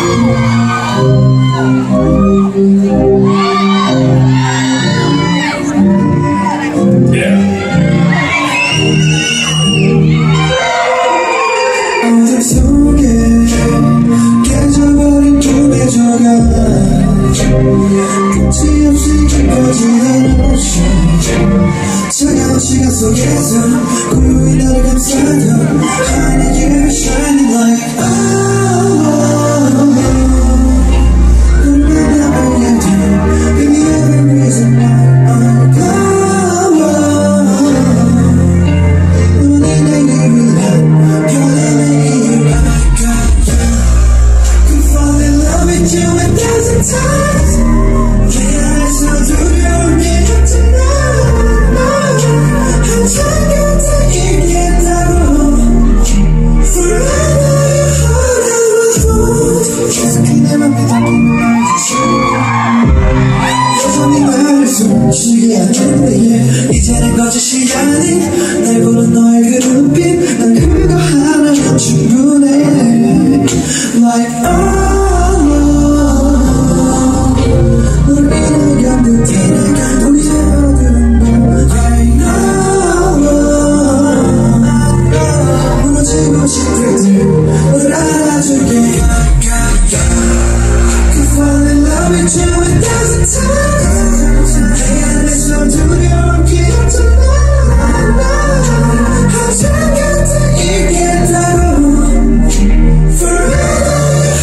어둠 속에 깨져버린 꿈에 져가 끝이 없이 깊어지는 오션 차가운 시간 속에서 고요히 나를 감싸던 하늘에 shining like 숨쉬게 하는데 이제는 거짓이 아닌 날 보는 너의 그 눈빛 난 그거 하나면 충분해 Like 너를 잃어간 듯해 우리 새어든 밤 Right now 무너지고 싶을 때 너를 알아줄게 Could fall in love with you 1,000 times 내 안에서 두려운 기억잖아 항상 곁에 있겠다고 Forever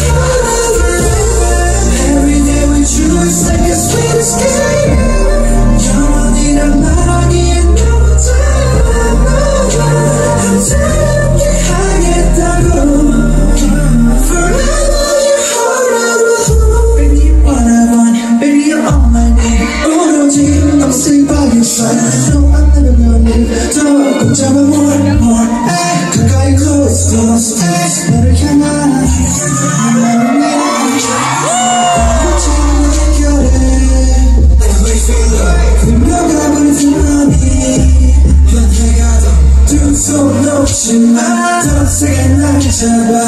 Every day with you is like a sweet escape 영원이란 말하기엔 너무 짧아 항상 함께 하겠다고 Forever you hold on Baby what I want Baby you're all my need I'm staying by your side No I'm never gonna leave 더 꼭 잡아 more 가까이 close 너를 향한 나를 미친 내 결에 흘러가버린 두 맘이 변해가도 두 손 놓지 마 더 세게 날 잡아